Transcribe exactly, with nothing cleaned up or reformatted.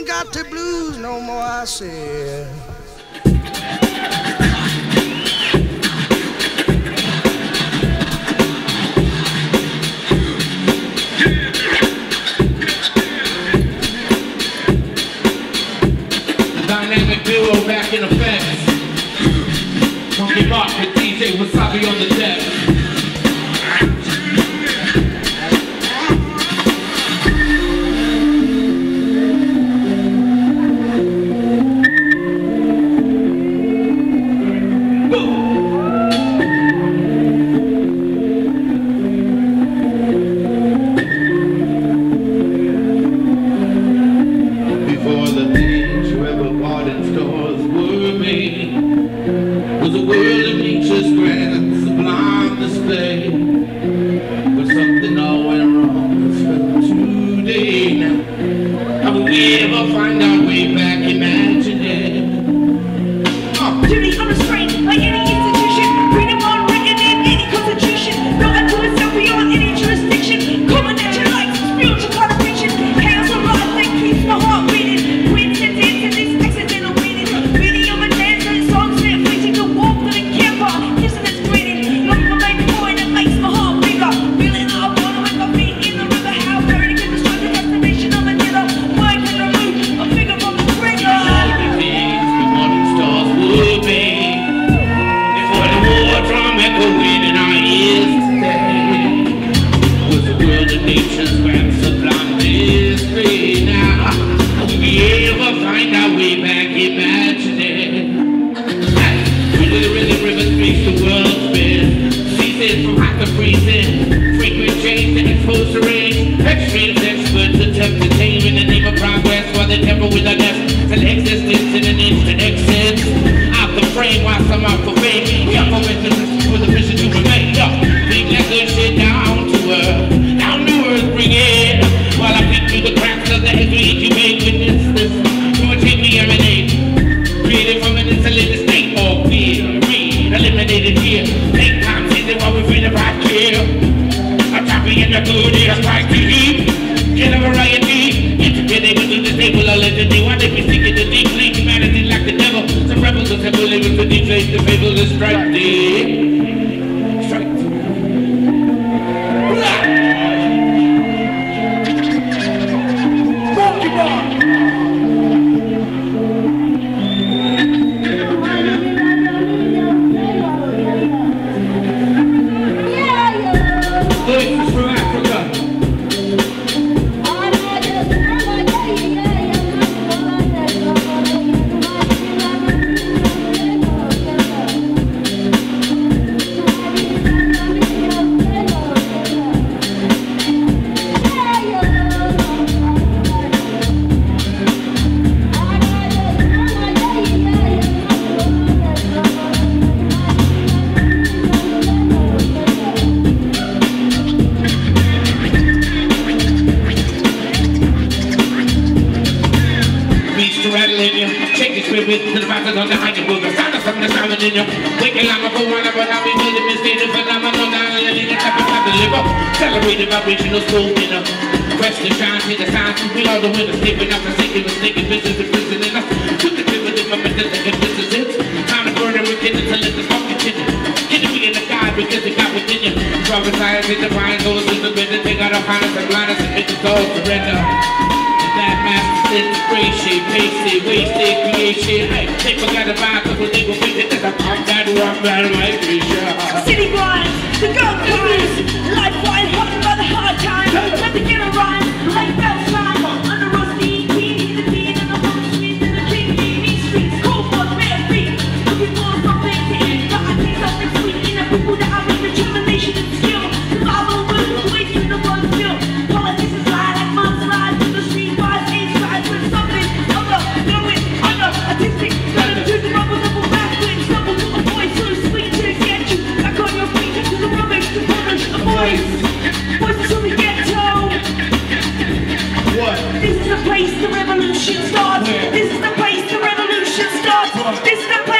ain't got the blues no more, I said. Dynamic duo back in effect. Funky Mark with D J Wasabi on the deck. Celebrated vibrational soul dinner. Fresh to shine, see the signs. We all the winners, sleeping up and sinking, mistaken business and prison in us. Took the tip of the momentum, and this is it. Time to burn and rekindle to let the smoke continue. Get to be in the sky because it got within you. Prophesize in the vine, those in the bed, they got up on us and blind us and make the soul surrender. That master integration, pasted, wasted creation. Hey, they forgot about us when they go visit us. I'm that rock battle migration. City boys, the girl chorus, life wide hot by the hard times. Let the get a rhyme, like bells rhyme. Under rusty key, the beat and the home streets and the king, me streets, cold blood, bare feet. Looking for something to eat, but I taste something sweet in the people that have determination and skill. Survival will wait in the one skill. Politics is light like mudslides in the street. Something other, know it, under, artistic, better to the rubber, double backwards, stumble to a voice so sweet to get you back on your feet, to the rubbish, to punish a voice, voices from the ghetto. What? This is the place the revolution starts. This is the place the revolution starts. This is the place.